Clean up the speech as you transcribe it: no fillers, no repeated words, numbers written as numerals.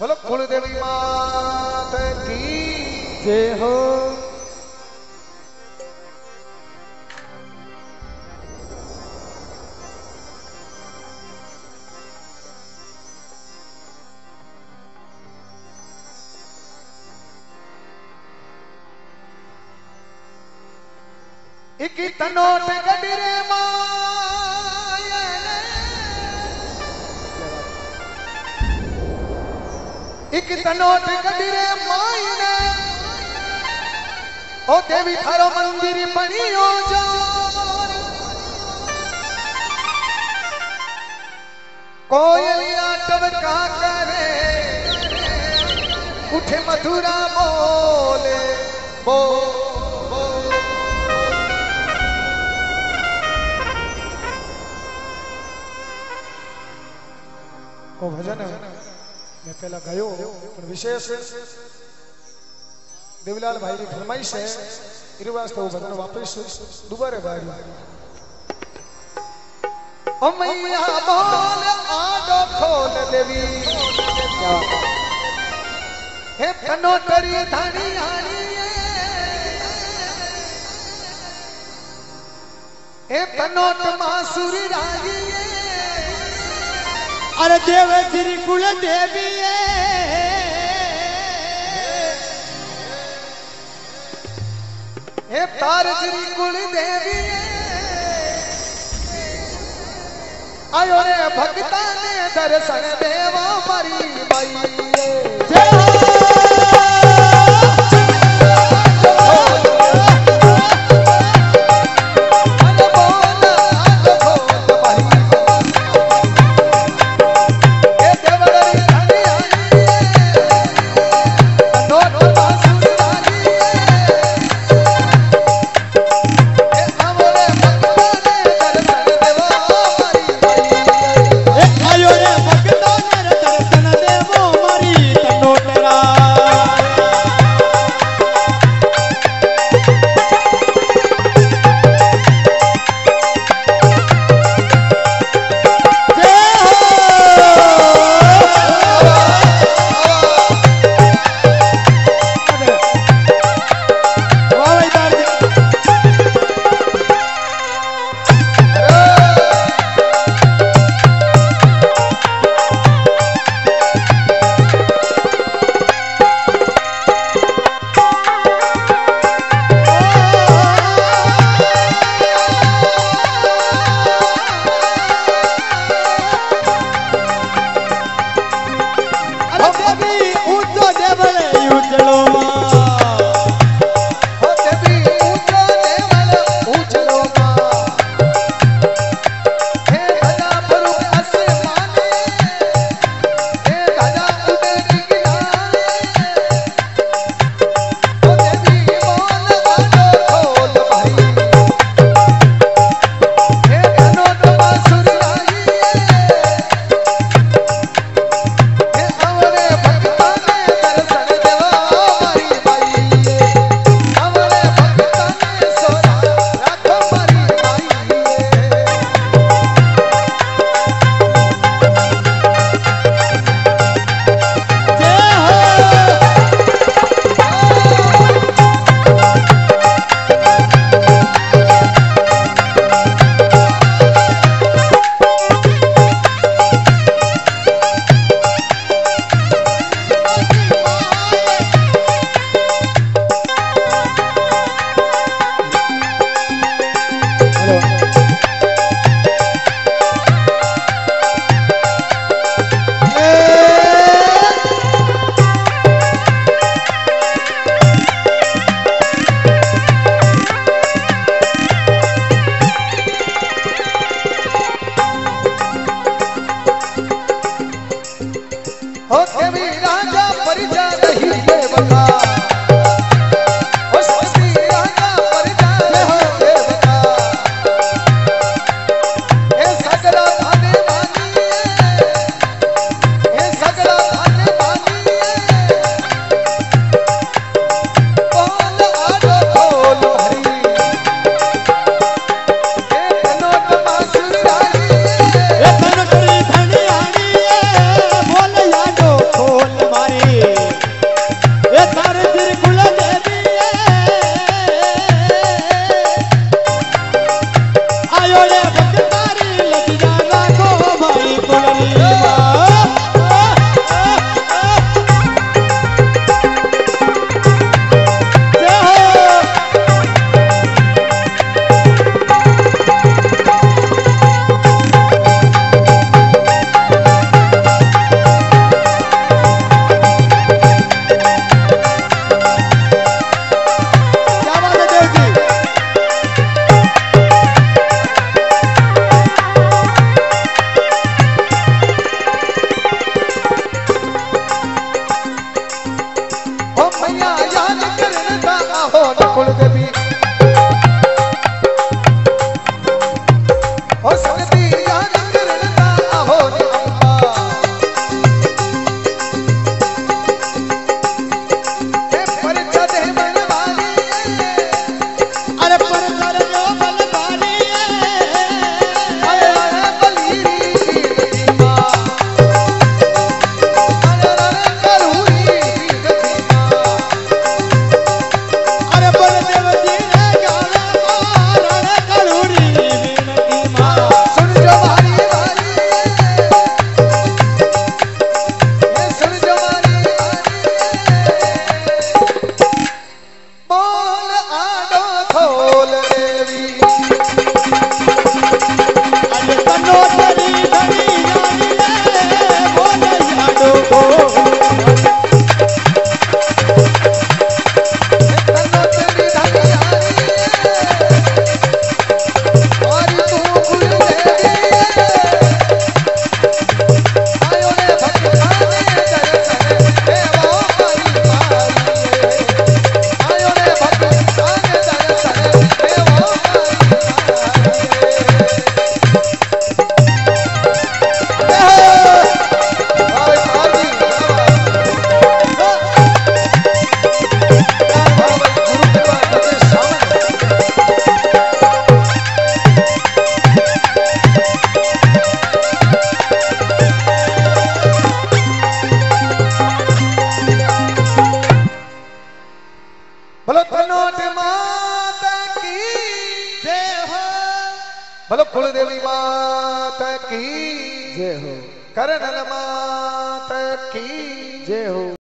बोलो कुलदेवी मात की जय हो। एक तनोट गडरे माया एक तनोट गडरे मायने ओ देवी थारो मंदिर बनियो जो कोयलिया टबका करे उठे मधुरा बोले बो को भजन मैं पहला गायो पर विशेष देवीलाल भाई की फरमाइश है इस वास्ते वो भजन वापस दोबारा गायो। ओ मैया बोल आडो खोल देवी हे तनो करी धानी हानी हे तनोट मासुरी रागी अरे देव श्री कुल देवी हे तार श्री कुल देवी आयो रे भक्ता ने दर्शन देवा मरी माई खोल बोलो कुलदेवी माता की जय हो। करणल माता की जय हो।